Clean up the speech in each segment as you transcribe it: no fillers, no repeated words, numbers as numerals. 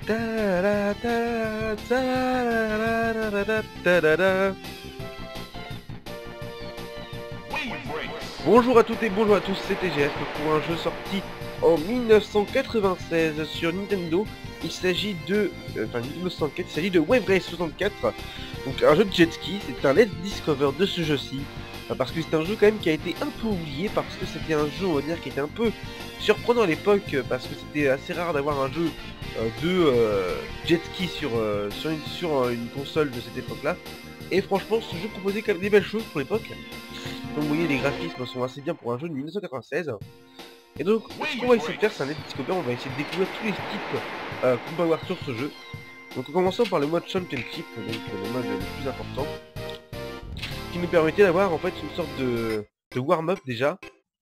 Bonjour à toutes et bonjour à tous, c'est TGF pour un jeu sorti en 1996 sur Nintendo. Il s'agit de... Nintendo 64, il s'agit de Wave Race 64. Donc un jeu de jet ski, c'est un Let's Discover de ce jeu-ci. Parce que c'est un jeu quand même qui a été un peu oublié, parce que c'était un jeu, on va dire, qui était un peu surprenant à l'époque, parce que c'était assez rare d'avoir un jeu de jet ski sur une console de cette époque-là. Et franchement, ce jeu proposait quand même des belles choses pour l'époque. Comme vous voyez, les graphismes sont assez bien pour un jeu de 1996. Et donc, ce qu'on va essayer de faire, c'est un Let's Discover, on va essayer de découvrir tous les types qu'on peut avoir sur ce jeu. Donc en commençant par le mode Championship, donc le mode le plus important, qui nous permettait d'avoir en fait une sorte de warm-up déjà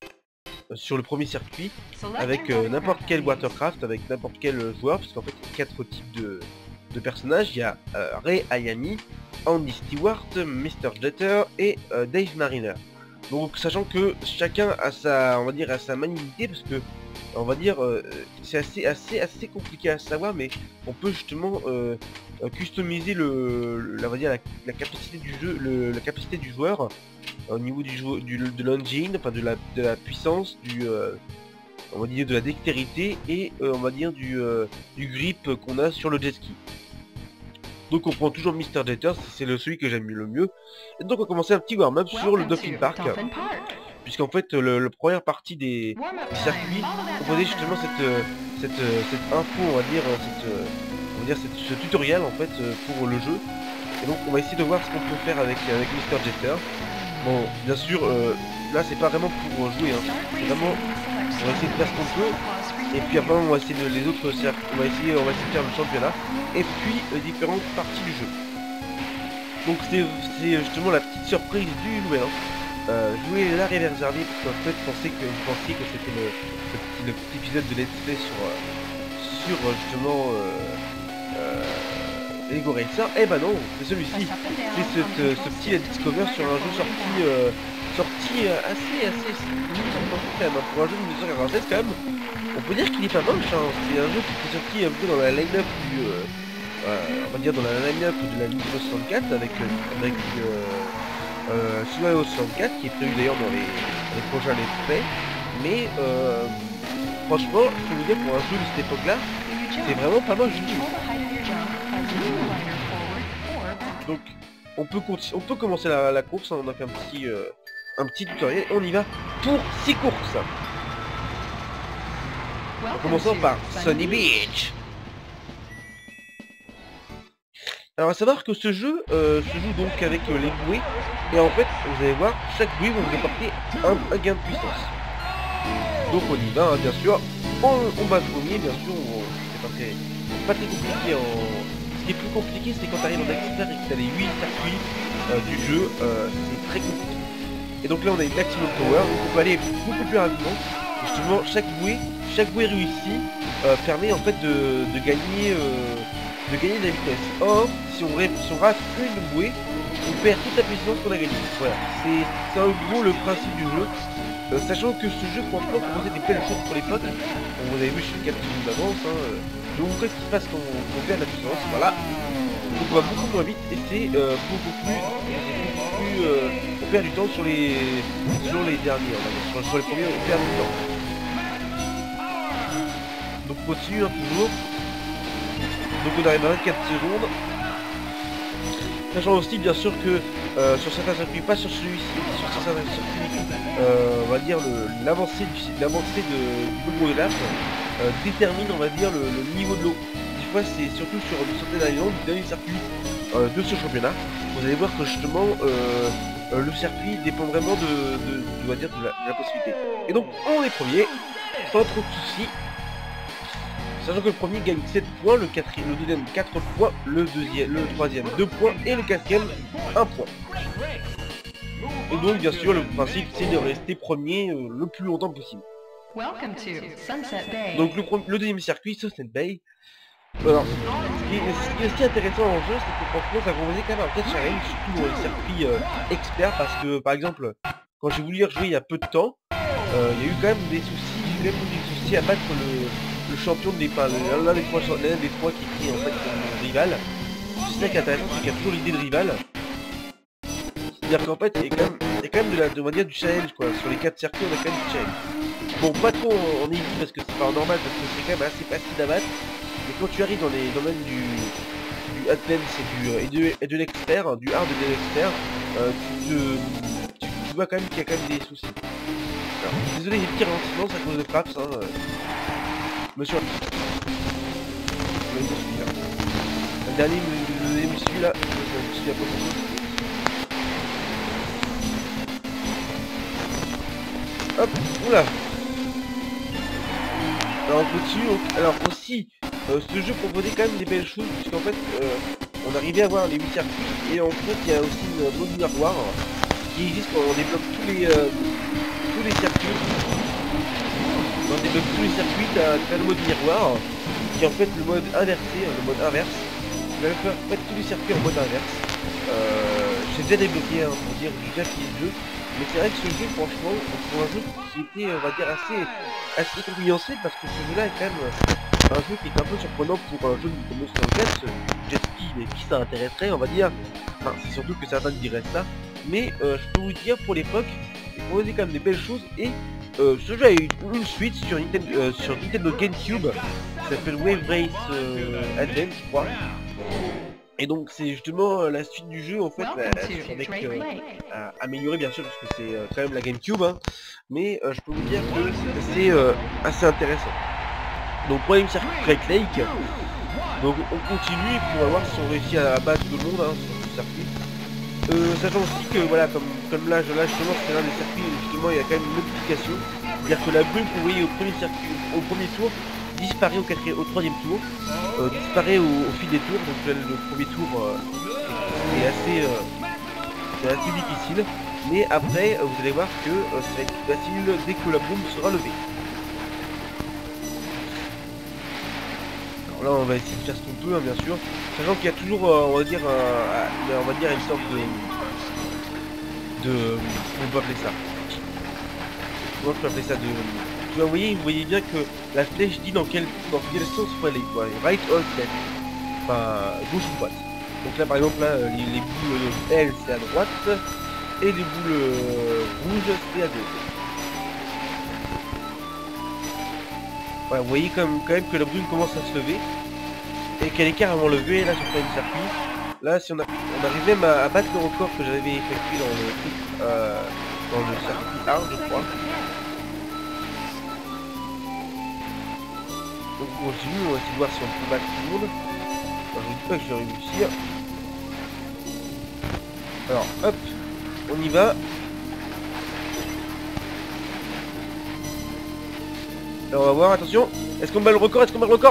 sur le premier circuit, avec n'importe quel watercraft, avec n'importe quel joueur, parce qu'en fait il y a 4 types de personnages. Il y a Ray Hayami, Andy Stewart, Mr. Jeter et Dave Mariner. Donc sachant que chacun a sa, on va dire, a sa maniabilité, parce que on va dire c'est assez compliqué à savoir, mais on peut justement customiser on va dire la capacité du jeu, la capacité du joueur au niveau de l'engine, enfin de la puissance, on va dire de la dextérité et on va dire du grip qu'on a sur le jet ski. Donc on prend toujours Mr. Jeter, c'est celui que j'aime le mieux. Et donc on va commencer un petit warm-up sur le Dolphin Park. Puisqu'en fait la première partie des circuits proposait justement cette info, on va dire ce tutoriel en fait pour le jeu. Et donc on va essayer de voir ce qu'on peut faire avec Mr. Jeter. Bon, bien sûr, là c'est pas vraiment pour jouer, hein. C'est vraiment, on va essayer de faire ce qu'on peut. Et puis après on va essayer de les autres cercles, on va essayer de faire le championnat. Et puis les différentes parties du jeu. Donc c'est justement la petite surprise du joueur. Jouer l'arrêt réservé parce qu'en fait vous pensiez que c'était le petit épisode de Let's Play sur justement Lego Racer. Eh ben non, c'est celui-ci. C'est ce petit Let's Discover sur un jeu sorti assez quand même, hein. Pour un jeu de 1996 quand même, on peut dire qu'il est pas moche, hein. C'est un jeu qui est sorti un peu dans la line-up on va dire dans la line-up de la Nintendo 64 avec Subaru 64 qui est prévu d'ailleurs dans les prochains Let's Play. Mais franchement, je peux vous dire, pour un jeu de cette époque-là, c'est vraiment pas moche du tout. Donc on peut commencer la course, hein. On a fait un petit tutoriel, on y va pour 6 courses. En commençant par Sunny Beach. Alors à savoir que ce jeu se joue donc avec les bouées, et en fait vous allez voir, chaque bouée va vous apporter un gain de puissance. Donc on y va, hein, bien sûr, on va premier, bien sûr, c'est pas très compliqué. Ce qui est plus compliqué, c'est quand tu arrives en expert et que tu as les 8 circuits du jeu, c'est très compliqué. Et donc là on a une maximum power, donc on peut aller beaucoup plus rapidement. Justement chaque bouée réussie permet en fait de gagner de la vitesse. Or, si on rate une bouée, on perd toute la puissance qu'on a gagnée. Voilà, c'est en gros le principe du jeu. Sachant que ce jeu franchement proposait des belles choses pour l'époque. Vous avez vu, je suis 4 secondes d'avance, hein. Je vais vous montrer ce qui se passe quand on perd la puissance. Voilà. Donc on va beaucoup moins vite et c'est beaucoup plus on perd du temps sur les derniers, on va dire. Sur les premiers on perd du temps. Donc on continue, hein, toujours. Donc on arrive à 24 secondes. Sachant aussi bien sûr que sur certains circuits, pas sur celui-ci, sur certains circuits, on va dire l'avancée du volume de lap détermine, on va dire, le niveau de l'eau. Des fois c'est surtout sur certaines islands, du dernier circuit de ce championnat. Vous allez voir que justement le circuit dépend vraiment on va dire, de la possibilité. Et donc on est premier, sans trop de soucis. Sachant que le premier gagne 7 points, le deuxième 4 points, le troisième 2 points et le quatrième 1 point. Et donc bien sûr le principe c'est de rester premier le plus longtemps possible. Donc le deuxième circuit, Sunset Bay. Alors ce qui est aussi intéressant dans le jeu, c'est que franchement ça proposait quand même un petit challenge, surtout dans les circuits experts, parce que par exemple quand j'ai voulu y rejouer il y a peu de temps, il y a eu quand même des soucis, à battre le champion des l'un des trois qui écrit en fait le rival. C'est ça qui est intéressant, c'est qu'il y a toujours l'idée de rival. C'est-à-dire qu'en fait, il y a quand même on va dire, du challenge quoi. Sur les 4 circuits, on a quand même du challenge. Bon, pas trop en easy parce que c'est pas normal, parce que c'est quand même assez facile à battre. Mais quand tu arrives dans les domaines du advance et de l'expert, du hard et de l'expert, tu vois quand même qu'il y a quand même des soucis. Alors, désolé, j'ai petit ralentissement, c'est à cause de Fraps, hein. Monsieur. Le dernier me suit là, je me suis à pas beaucoup. Hop, oula. Alors on continue, alors aussi, ce jeu proposait quand même des belles choses, puisqu'en fait, on arrivait à voir les 8 circuits, et en fait, il y a aussi un mode miroir qui existe quand on débloque tous les circuits. Quand on débloque tous les circuits, t'as le mode miroir, qui est en fait le mode inversé, le mode inverse. Tu vas faire en fait tous les circuits en mode inverse. J'ai déjà débloqué, hein, pour dire, j'ai déjà fini le jeu. Mais c'est vrai que ce jeu, franchement, pour un jeu qui était, on va dire, assez compréhensible, parce que ce jeu-là est quand même un jeu qui est un peu surprenant pour un jeu de Nintendo 64, jet ski, mais qui ça intéresserait, on va dire. Enfin, c'est surtout que certains diraient ça. Mais je peux vous dire, pour l'époque, il proposait quand même des belles choses, et ce jeu a eu une suite sur Nintendo GameCube, qui s'appelle Wave Race Advance, je crois. Et donc c'est justement la suite du jeu en fait, avec amélioré bien sûr, parce que c'est quand même la GameCube, hein, mais je peux vous dire que c'est assez intéressant. Donc premier circuit Great Lake, donc on continue et puis on va voir si on réussit à battre tout le monde, hein, sur ce circuit. Sachant aussi que voilà, comme là justement c'est l'un des circuits où justement il y a quand même une modification, c'est-à-dire que la brume que vous voyez au premier tour disparaît au troisième tour, disparaît au fil des tours, donc le premier tour est assez difficile, mais après vous allez voir que ça va être facile dès que la bombe sera levée. Alors là on va essayer de faire ce qu'on peut, hein, bien sûr, sachant qu'il y a toujours on va dire une sorte on peut appeler ça, comment je peux appeler ça, vous voyez bien que la flèche dit dans quel sens faut aller, quoi. Right or left, enfin gauche ou droite. Donc là par exemple là, les boules L c'est à droite et les boules rouges c'est à gauche. Voilà, vous voyez quand même que la brume commence à se lever et qu'elle est carrément levée là sur le circuit. Là si on arrive même à battre le record que j'avais effectué dans le circuit hard, je crois. Donc on continue, on va essayer de voir si on peut battre tout le monde. Alors, je vous dis pas que je vais réussir. Alors hop, on y va. Alors on va voir, attention. Est-ce qu'on bat le record?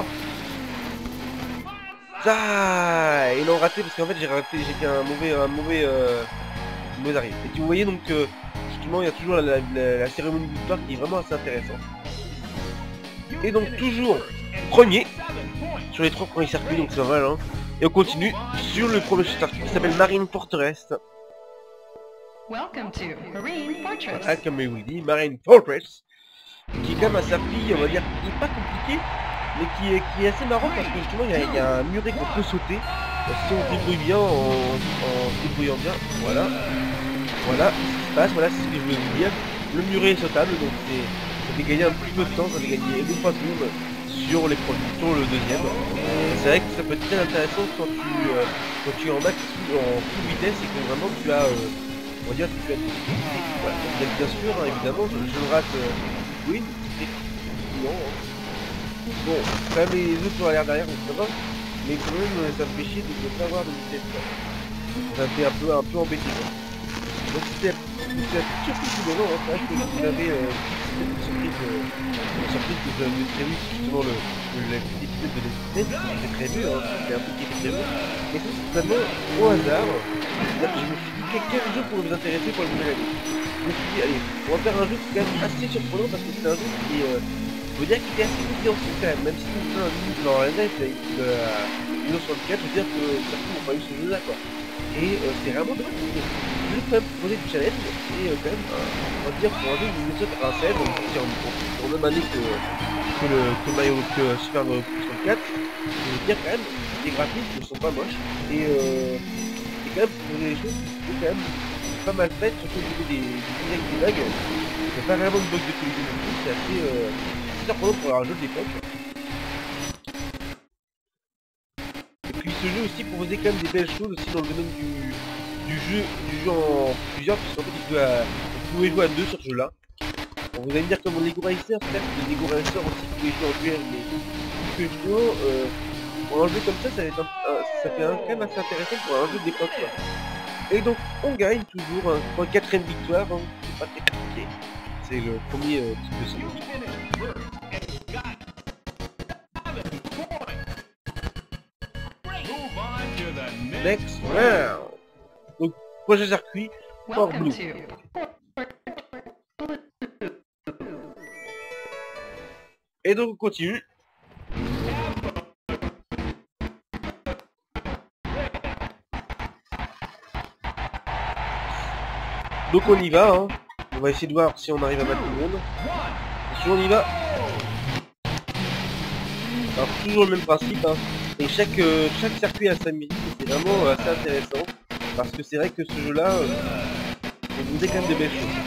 Ça, ils l'ont raté parce qu'en fait j'ai fait un mauvais arrêt. Et vous voyez donc justement il y a toujours la cérémonie de victoire qui est vraiment assez intéressante. Et donc toujours premier sur les 3 premiers circuits, donc c'est pas mal, hein. Et on continue sur le premier circuit qui s'appelle Marine Fortress. Voilà, comme je vous dis, Marine Fortress, qui est quand même un circuit, on va dire, qui est pas compliqué, mais qui est assez marrant parce que justement il y a un muret qu'on peut sauter si on se débrouille bien, en se débrouillant bien. Voilà ce qui se passe, voilà c'est ce que je voulais vous dire. Le muret est sautable, donc ça fait gagner un petit peu de temps, ça fait gagner 2-3 secondes sur le deuxième. C'est vrai que ça peut être très intéressant quand tu es en max en full vitesse et que vraiment tu as on va dire que tu as des difficultés. Voilà. Donc, bien sûr, hein, évidemment, je le rate oui, non. Bon, quand même les autres sont à l'air derrière, donc ça va, mais quand même ça me fait chier de ne pas avoir de vitesse. Ça me fait un peu embêté, quoi. Donc c'était la surprise du moment, hein. C'est vrai que j'avais une surprise que j'avais prévu, justement l'épisode de l'espèce, c'était prévu, hein, c'était un truc qui était prévu, mais ça c'est vraiment au hasard. Je me suis dit quel jeu pourrait vous intéresser pour la nouvelle année. Je me suis dit allez, on va faire un jeu qui est quand même assez surprenant parce que c'est un jeu qui est, faut dire qu'il était assez compréhensible quand même si c'est un jeu dans la net de la 1964, je veux dire que certains n'ont pas eu ce jeu là quoi. Et c'est vraiment dommage parce que je vais quand même proposer du challenge et quand même on va dire pour un jeu de 1987, on est en même année que que Mario que Super Mario 64. Je veux dire quand même, les graphismes ne sont pas moches et quand même pour les choses c'est quand même pas mal fait, surtout au niveau des designs des bugs. Il n'y a pas vraiment de bugs de qualité non plus, c'est assez surprenant pour un jeu de l'époque. Et puis ce jeu aussi proposait quand même des belles choses aussi dans le domaine du jeu en plusieurs, puisqu'en fait vous pouvez jouer à deux sur ce jeu là. Bon, vous allez me dire comme Lego Racer, certes les Lego Racer aussi vous pouvez jouer en duel, mais que pour un jeu comme ça, ça fait quand même assez intéressant pour un jeu d'époque. Et donc on gagne toujours une quatrième victoire, hein. C'est pas très compliqué. C'est le premier type de sandwich. Next round. Donc prochain circuit, Port Blue. Et donc on continue. Donc on y va, hein. On va essayer de voir si on arrive à battre tout le monde. Si on y va. Alors toujours le même principe, hein. Et chaque circuit a sa musique, et c'est vraiment assez intéressant. Parce que c'est vrai que ce jeu là, on vous dit quand même de belles choses.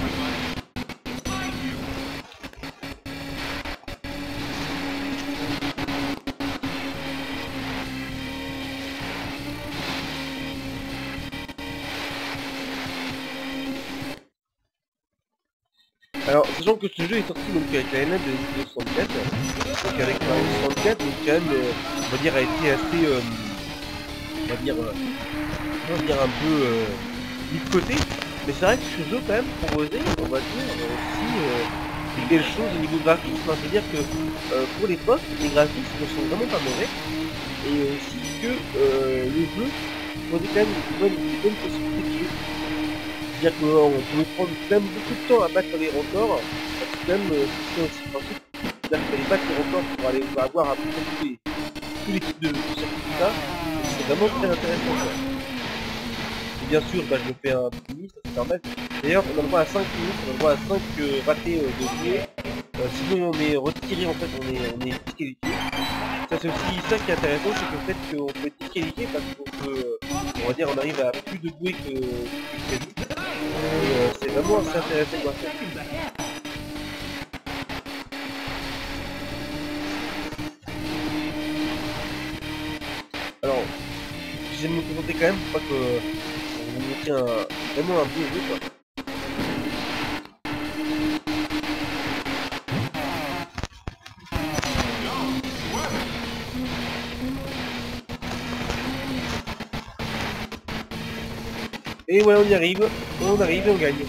Alors, sachant que ce jeu est sorti donc avec la NES de Nintendo 64, donc avec Mario 64, donc quand même, on va dire, a été assez, on va dire un peu mis de côté. Mais c'est vrai que ce jeu quand même proposait, on va dire, aussi des belles choses au niveau graphisme. Hein. C'est-à-dire que pour l'époque, les graphismes sont vraiment pas mauvais, et aussi que le jeu proposait quand même une bonne possibilité de jeu. C'est-à-dire qu'on pouvait prendre quand même beaucoup de temps à battre les records, parce que quand même c'est aussi principe, c'est-à-dire qu'il fallait battre les records pour aller avoir à peu près tous les types de circuits tout ça, et c'est vraiment très intéressant. Quoi. Et bien sûr, bah, je me fais un petit mini, ça c'est normal. D'ailleurs, on a le droit à 5 minutes, on a le droit à 5 ratés de jouer. Sinon on est retiré, en fait, on est disqualifié. Ça c'est aussi ça qui est intéressant, c'est que le fait qu'on peut être disqualifié parce qu'on peut, on va dire, on arrive à plus de bouées que prévu. Et c'est vraiment assez intéressant de voir ça. Alors, j'aime me présenter quand même pour pas que vous montriez vraiment un beau jeu quoi. Et ouais, on y arrive, et on gagne.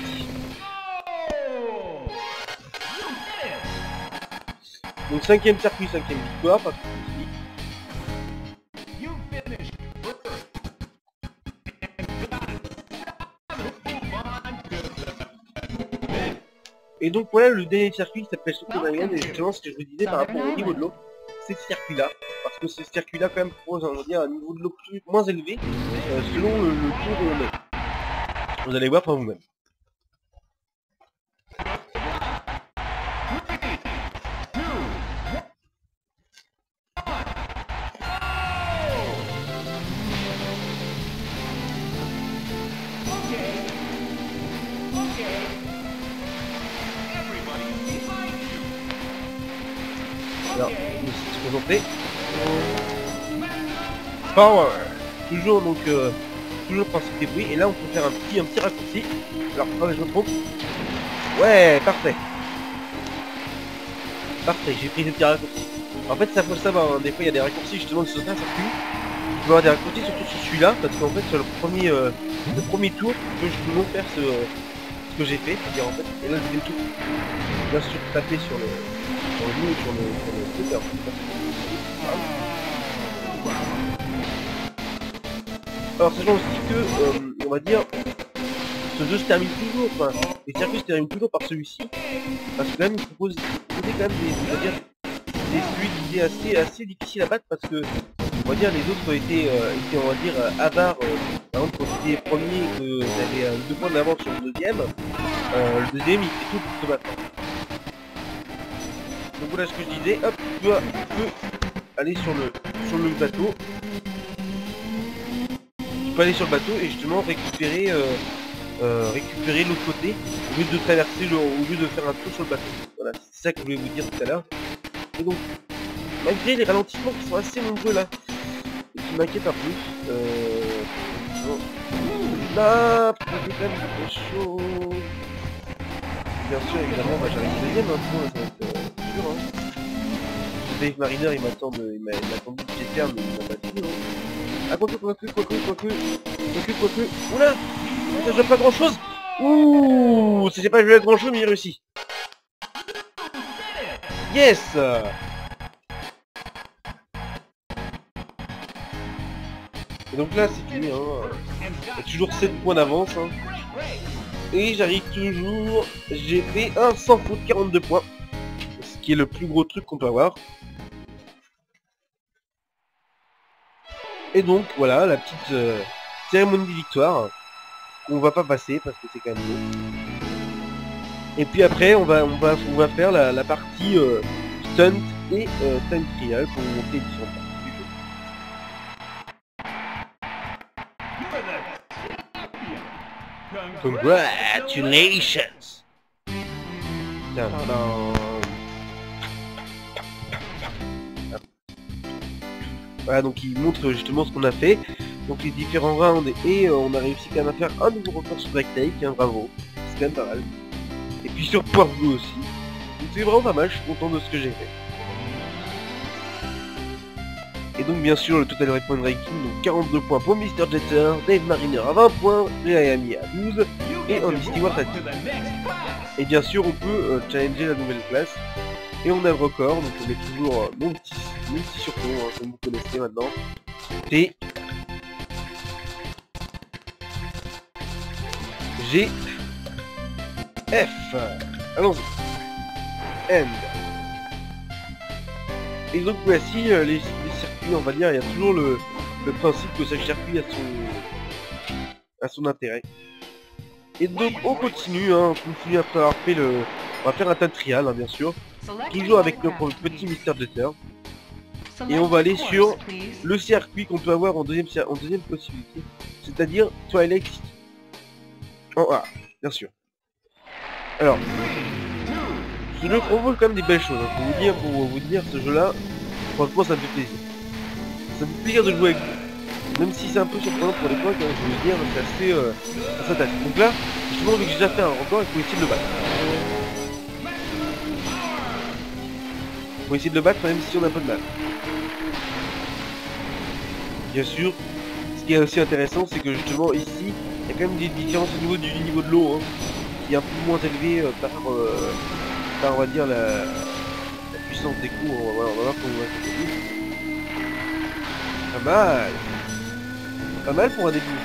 Donc 5ème circuit, 5ème victoire, pas de soucis. Et donc voilà le dernier circuit qui s'appelle Super Island, et justement ce que je vous disais par rapport au niveau de l'eau, c'est ce circuit là, parce que ce circuit là quand même propose on va dire un niveau de l'eau moins élevé selon le tour où on est. Vous allez voir par vous-même. Alors, on va se concentrer. Power. Toujours donc toujours le principe des bruits. Et là on peut faire un petit raccourci. Alors je me trompe. Ouais, parfait. Parfait, j'ai pris le petit raccourci. En fait ça faut le savoir, hein. Des fois il y a des raccourcis justement sur certains circuits. Tu peux avoir des raccourcis surtout sur celui-là, parce qu'en fait sur le premier tour, tu peux justement faire ce que j'ai fait, c'est-à-dire en fait, et là le deuxième tour, bien sûr taper sur le mur, sur le truc, alors sachant aussi que, on va dire, ce jeu se termine toujours, enfin, les circuits se terminent toujours par celui-ci, parce que quand même il propose quand même on va dire, des fluides assez difficiles à battre, parce que on va dire les autres étaient on va dire avares. Par exemple quand tu étais premier et que tu avais 2 points d'avance sur le deuxième il fait tout pour te battre. Donc voilà ce que je disais, hop, tu peux aller sur le bateau. Tu peux aller sur le bateau et justement récupérer l'autre côté au lieu de traverser au lieu de faire un tour sur le bateau. Voilà, c'est ça que je voulais vous dire tout à l'heure. Et donc, malgré les ralentissements qui sont assez nombreux là, et qui m'inquiètent un peu, là, pour faire quand même quelque chose. Bien sûr, évidemment, bah, j'arrive deuxième, hein, ça va être dur. Hein. Dave Mariner, il m'a attendu que j'étais mais il m'a battu. Hein. Ah, quoique. Oula, ça joue pas grand chose. Ouh, c'est pas joué grand chose, mais il réussit. Yes. Et donc là, c'est fini. Hein. Il y a toujours 7 points d'avance. Hein. Et j'arrive toujours. J'ai fait un sans faute 42 points. Ce qui est le plus gros truc qu'on peut avoir. Et donc voilà la petite cérémonie de victoire qu'on va pas passer parce que c'est quand même beau. Et puis après on va faire la partie stunt et time trial pour monter les différentes parties du jeu. Congratulations. Voilà, donc il montre justement ce qu'on a fait, donc les différents rounds, et on a réussi quand même à faire un nouveau record sur Black Take, hein, bravo, c'est quand même pas mal. Et puis sur Port Blue aussi, donc c'est vraiment pas mal, je suis content de ce que j'ai fait. Et donc bien sûr le total point ranking, donc 42 points pour Mr. Jeter, Dave Mariner à 20 points, Miami à 12, et Andy Stewart à 10. Et bien sûr on peut challenger la nouvelle classe. Et on a le record, donc on met toujours mon petit surnom, hein, comme vous connaissez maintenant. T G F. Allons-y. End. Et donc voici les circuits, on va dire, il y a toujours le principe que chaque circuit a son intérêt. Et donc on continue, hein, on continue après avoir fait on va faire un time trial, hein, bien sûr. Toujours avec notre petit Mr. Jeter. Et on va aller sur le circuit qu'on peut avoir en deuxième possibilité. C'est-à-dire Twilight City. En A, bien sûr. Alors, ce jeu propose quand même des belles choses. Hein. Pour vous dire, ce jeu-là, franchement ça me fait plaisir. Ça me fait plaisir de jouer avec vous. Même si c'est un peu surprenant pour l'époque, hein, je veux dire, c'est assez intéressant. Donc là, justement, vu que j'ai déjà fait un record, il faut essayer de le battre. Faut essayer de le battre même si on a un peu de mal. Bien sûr, ce qui est aussi intéressant, c'est que justement ici, il y a quand même des différences au niveau du niveau de l'eau, hein, qui est un peu moins élevé par on va dire la puissance des coups. On va voir comment on va faire. Pas mal. Pas mal pour un début.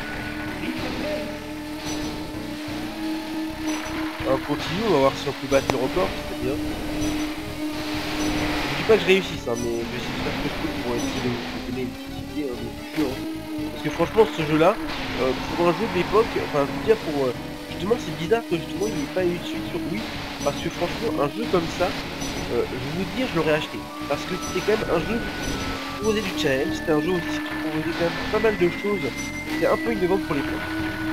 On continue, on va voir si on peut battre le record, c'est bien. Je dis pas que je réussisse, hein, mais je vais essayer de faire ce que je peux pour essayer de vous donner une petite idée du futur. Hein. Parce que franchement, ce jeu-là, pour un jeu de l'époque, enfin, je veux dire, justement, c'est bizarre que justement il n'y ait pas eu de suite sur Wii. Parce que franchement, un jeu comme ça, je vais vous dire, je l'aurais acheté. Parce que c'était quand même un jeu qui proposait du challenge, c'était un jeu aussi qui proposait quand même pas mal de choses. C'était un peu innovant pour l'époque.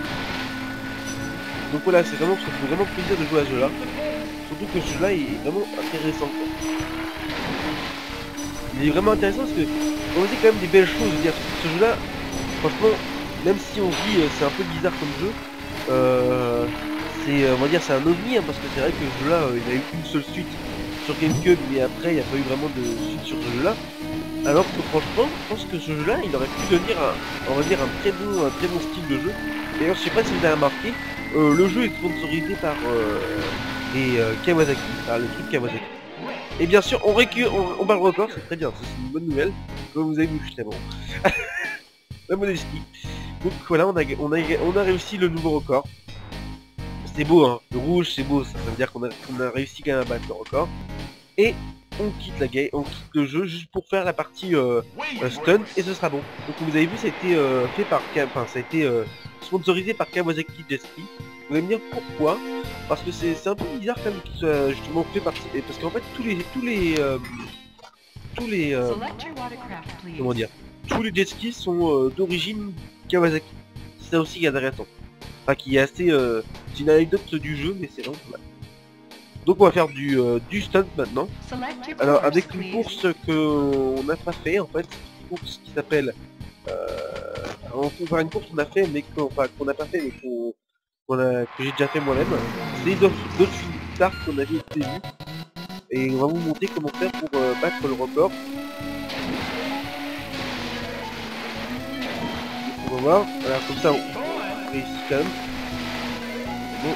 Donc voilà, ça fait vraiment plaisir de jouer à ce jeu-là. Surtout que ce jeu-là est vraiment intéressant. Quoi. Il est vraiment intéressant parce que on faisait quand même des belles choses. Je veux dire, ce jeu-là, franchement, même si on dit c'est un peu bizarre comme jeu, on va dire c'est un ovni, hein, parce que c'est vrai que ce jeu-là, il a eu une seule suite sur GameCube, mais après il n'y a pas eu vraiment de suite sur ce jeu-là. Alors que franchement, je pense que ce jeu-là, il aurait pu devenir on va dire un très bon style de jeu. D'ailleurs, je sais pas si vous avez remarqué, le jeu est sponsorisé par les Kawasaki, par le truc Kawasaki. Et bien sûr, on bat le record, c'est très bien, c'est une bonne nouvelle. Comme vous avez vu juste avant. La modestie. Donc voilà, on a réussi le nouveau record. C'est beau, hein. Le rouge, c'est beau, ça veut dire qu'on a réussi quand même à battre le record. Et on quitte on quitte le jeu juste pour faire la partie stunt et ce sera bon. Donc comme vous avez vu, ça a été fait par, ça a été sponsorisé par Kawasaki Jet Ski. Vous allez me dire pourquoi? Parce que c'est un peu bizarre quand même qu'il soit justement fait partie. Parce qu'en fait comment dire, tous les jet skis sont d'origine Kawasaki. C'est ça aussi qui est intéressant. Enfin qui est assez c'est une anecdote du jeu mais c'est vraiment pas mal. Donc on va faire du stunt maintenant. Alors avec une course qu'on n'a pas fait en fait, une course qui s'appelle on va faire une course qu'on a fait mais qu'on n'a pas fait mais que j'ai déjà fait moi-même. C'est Dolphin Start qu'on avait obtenu. Et on va vous montrer comment faire pour battre le record. On va voir, voilà, comme ça on réussit quand même. Bon.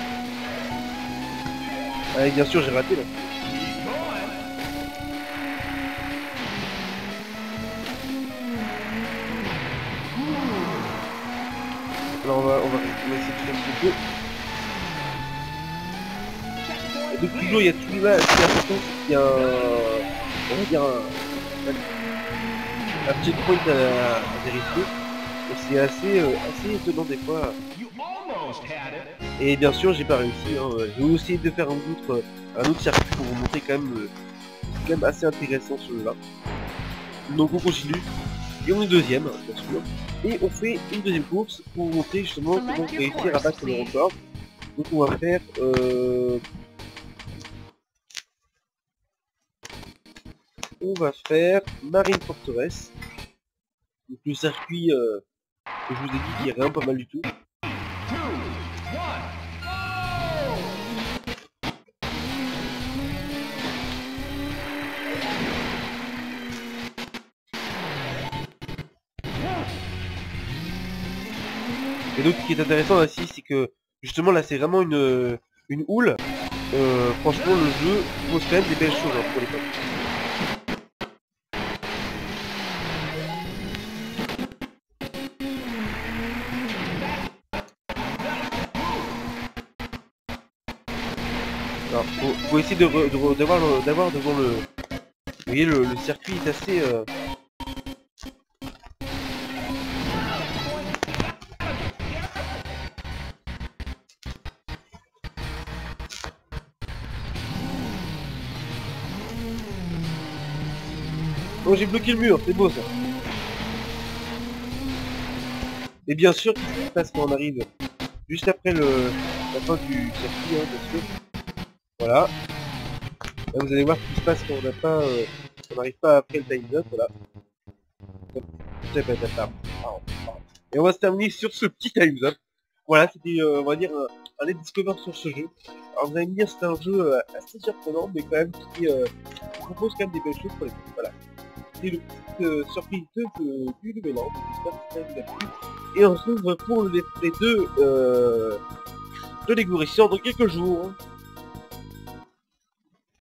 Allez, bien sûr j'ai raté là. Alors on va essayer de faire un petit peu. Et donc toujours il y a tout là, ce qui est important, c'est qu'il y a on va dire un petit point à vérifier. Et c'est assez étonnant des fois. Et bien sûr j'ai pas réussi, hein. Je vais aussi de faire un autre circuit pour vous montrer quand même assez intéressant celui-là. Donc on continue. Et on est deuxième, bien sûr. Et on fait une deuxième course pour vous montrer justement comment réussir à battre le record. Donc on va faire Marine Fortress. Donc le circuit que je vous ai dit qui est vraiment pas mal du tout. Et donc ce qui est intéressant ici c'est que justement là c'est vraiment une houle. Franchement le jeu pose quand même des belles choses hein, pour les potes. Alors faut essayer d'avoir devant le. Vous voyez le circuit est assez Oh j'ai bloqué le mur, c'est beau ça. Et bien sûr qu'est-ce qui se passe quand on arrive juste après la fin du circuit, hein, bien sûr. Voilà. Là vous allez voir ce qui se passe quand on n'arrive pas après le time up, voilà. Et on va se terminer sur ce petit time up. Voilà, c'était on va dire un let's discover sur ce jeu. Alors vous allez me dire c'est un jeu assez surprenant mais quand même qui propose quand même des belles choses pour les filles. Voilà. C'est le petit surprise du nouvel an, j'espère que ça vous a plu. Et on se retrouve pour les deux Lego Racing dans quelques jours.